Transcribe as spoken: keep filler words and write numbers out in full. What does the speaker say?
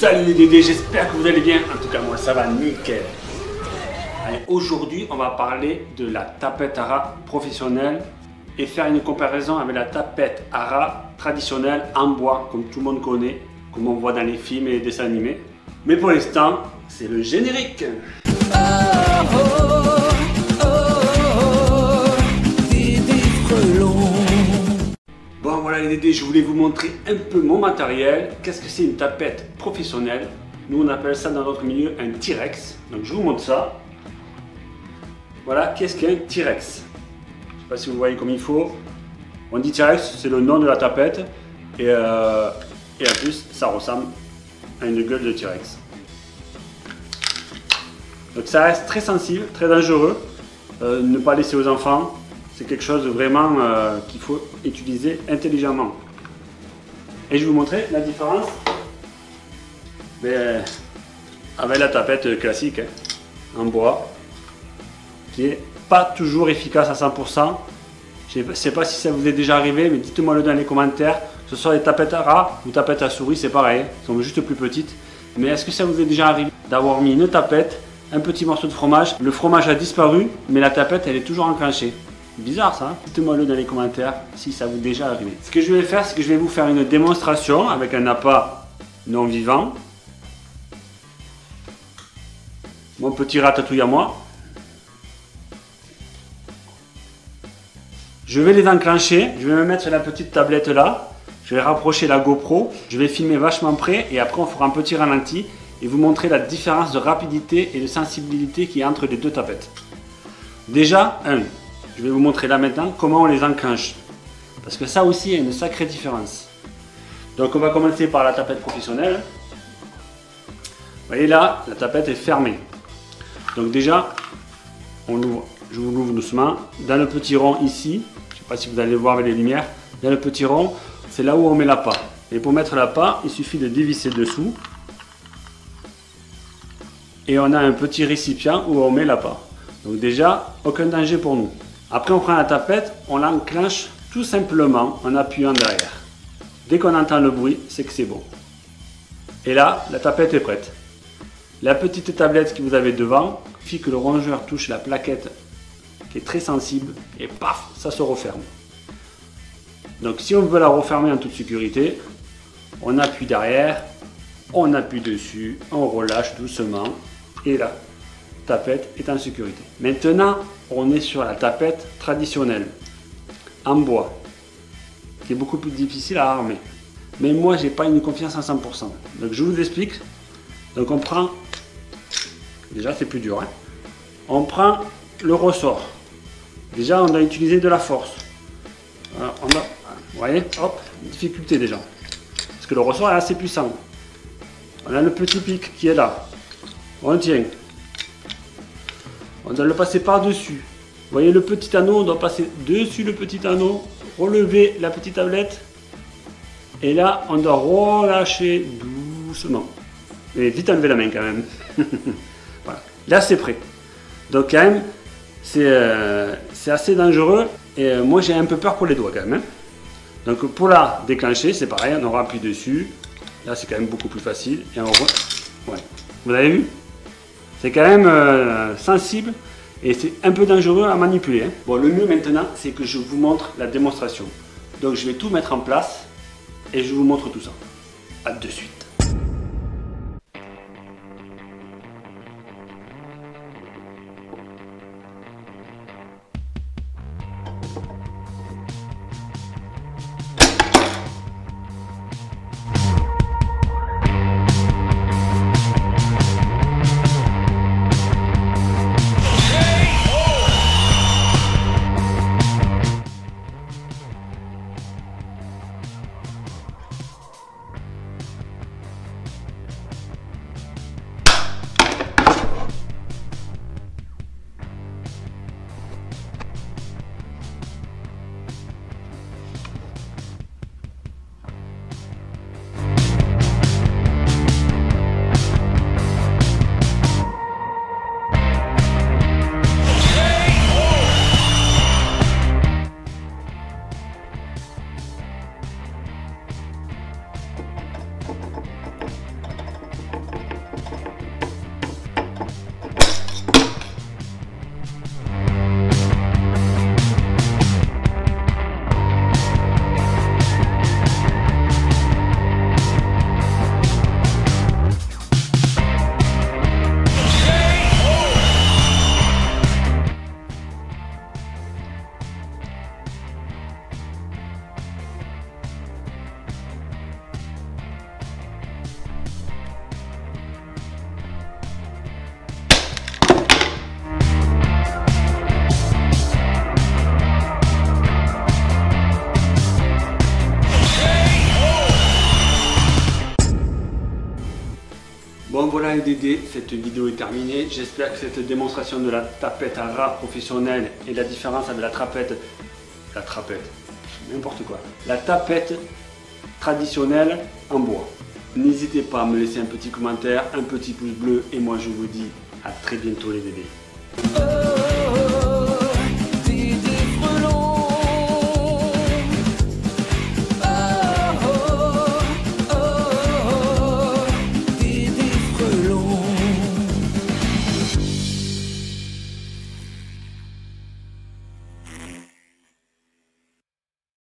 Salut les Dédés, j'espère que vous allez bien. En tout cas, moi ça va nickel. Allez, aujourd'hui, on va parler de la tapette à rat professionnelle et faire une comparaison avec la tapette à rat traditionnelle en bois, comme tout le monde connaît, comme on voit dans les films et les dessins animés. Mais pour l'instant, c'est le générique. Oh, oh, oh, oh, Dédé Frelon. Bon voilà les Dédés, je voulais vous montrer un peu mon matériel. Qu'est-ce que c'est une tapette professionnelle? Nous on appelle ça dans notre milieu un T-Rex. Donc je vous montre ça. Voilà, qu'est-ce qu'un T-Rex? Je ne sais pas si vous voyez comme il faut. On dit T-Rex, c'est le nom de la tapette. Et, euh, et en plus, ça ressemble à une gueule de T-Rex. Donc ça reste très sensible, très dangereux. Euh, ne pas laisser aux enfants. C'est quelque chose vraiment euh, qu'il faut utiliser intelligemment. Et je vais vous montrer la différence mais, avec la tapette classique hein, en bois, qui n'est pas toujours efficace à cent pour cent. Je ne sais pas si ça vous est déjà arrivé, mais dites-moi le dans les commentaires. Que ce soit les tapettes à rat ou tapettes à souris, c'est pareil, elles sont juste plus petites. Mais est-ce que ça vous est déjà arrivé d'avoir mis une tapette, un petit morceau de fromage, le fromage a disparu, mais la tapette elle est toujours enclenchée? Bizarre ça, hein? Dites-moi le dans les commentaires si ça vous est déjà arrivé. Ce que je vais faire, c'est que je vais vous faire une démonstration avec un appât non vivant. Mon petit ratatouille à moi. Je vais les enclencher, je vais me mettre sur la petite tablette là. Je vais rapprocher la GoPro, je vais filmer vachement près et après on fera un petit ralenti et vous montrer la différence de rapidité et de sensibilité qu'il y a entre les deux tapettes. Déjà, un. Je vais vous montrer là maintenant comment on les enclenche. Parce que ça aussi, il y a une sacrée différence. Donc on va commencer par la tapette professionnelle. Vous voyez là, la tapette est fermée. Donc déjà, on ouvre, je vous l'ouvre doucement. Dans le petit rond ici, je ne sais pas si vous allez le voir avec les lumières, dans le petit rond, c'est là où on met l'appât. Et pour mettre l'appât, il suffit de dévisser dessous. Et on a un petit récipient où on met l'appât. Donc déjà, aucun danger pour nous. Après on prend la tapette, on l'enclenche tout simplement en appuyant derrière. Dès qu'on entend le bruit, c'est que c'est bon. Et là, la tapette est prête. La petite tablette que vous avez devant, il suffit que le rongeur touche la plaquette qui est très sensible et paf, ça se referme. Donc si on veut la refermer en toute sécurité, on appuie derrière, on appuie dessus, on relâche doucement et là, la tapette est en sécurité. Maintenant, on est sur la tapette traditionnelle, en bois, qui est beaucoup plus difficile à armer. Mais moi, j'ai pas une confiance à cent pour cent. Donc je vous explique. Donc on prend, déjà c'est plus dur, hein. On prend le ressort. Déjà, on a utilisé de la force. Alors, on a, vous voyez, hop, difficulté déjà. Parce que le ressort est assez puissant. On a le petit pic qui est là. On tient. On doit le passer par-dessus. Vous voyez le petit anneau, on doit passer dessus le petit anneau, relever la petite tablette. Et là, on doit relâcher doucement. Et vite enlever la main quand même. Voilà. Là, c'est prêt. Donc quand même, c'est euh, assez dangereux. Et euh, moi, j'ai un peu peur pour les doigts quand même. Hein. Donc pour la déclencher, c'est pareil, on appuie dessus. Là, c'est quand même beaucoup plus facile. Et on re... ouais. Vous avez vu? C'est quand même euh, sensible et c'est un peu dangereux à manipuler. Hein. Bon, le mieux maintenant, c'est que je vous montre la démonstration. Donc je vais tout mettre en place et je vous montre tout ça. À de suite. Bon voilà les Dédés, cette vidéo est terminée. J'espère que cette démonstration de la tapette à rare professionnelle et la différence avec la trapette, la trapette, n'importe quoi, la tapette traditionnelle en bois. N'hésitez pas à me laisser un petit commentaire, un petit pouce bleu et moi je vous dis à très bientôt les Dédés.